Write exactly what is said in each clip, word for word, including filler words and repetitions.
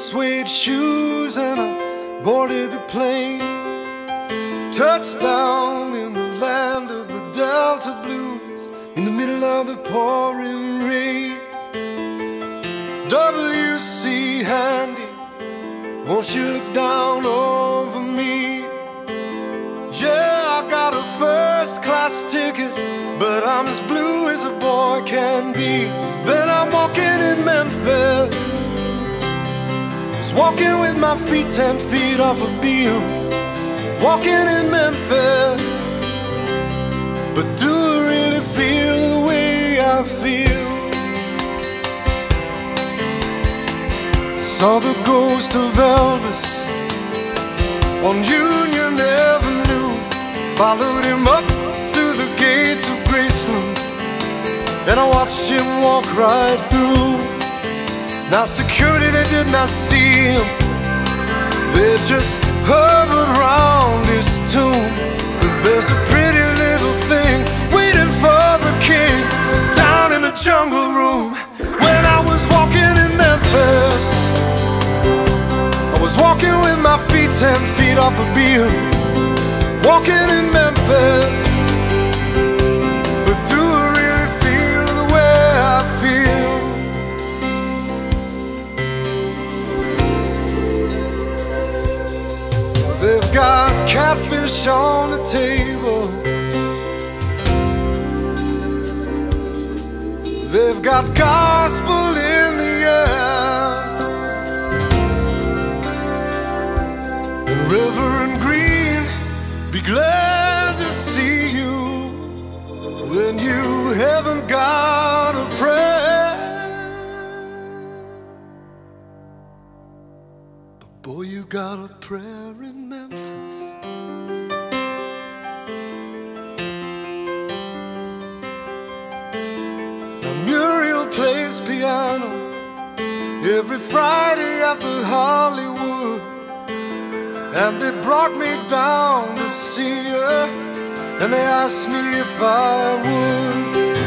suede shoes and I boarded the plane. Touchdown in the land of the Delta Blues, in the middle of the pouring rain. W C Handy, won't you look down over me? Yeah, I got a first class ticket, but I'm as blue as a boy can be. Then I'm walking in Memphis, just walking with my feet ten feet off a beam. Walking in Memphis, but do I really feel the way I feel? Saw the ghost of Elvis on Union Avenue, followed him up to the gates of Graceland, and I watched him walk right through. Now security, they did not see him, they just hovered round his tomb. But there's a pretty little thing waiting for the king down in the jungle room. When I was walking in Memphis, I was walking with my feet ten feet off a beam. Walking in Memphis, but do I really feel the way I feel? They've got catfish on the table, they've got gospel in the air, and Reverend Green, be glad to see you when you haven't got a prayer. But boy, you got a prayer in Memphis. Now Muriel plays piano every Friday at the Hollywood, and they brought me down to see her, and they asked me if I would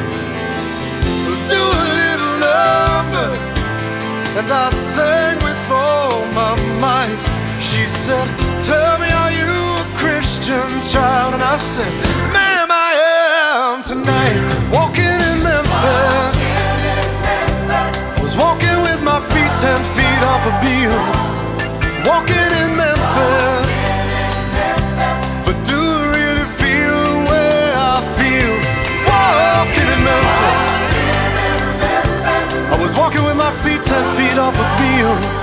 do a little number, and I sang with all my might. She said, tell me, are you a Christian child? And I said, ma'am, I am tonight. Walking in Memphis, was walking with my feet ten feet off a beam. Walking in Memphis, but do I really feel the way I feel? Walking in Memphis, I was walking with my feet ten feet off a beam.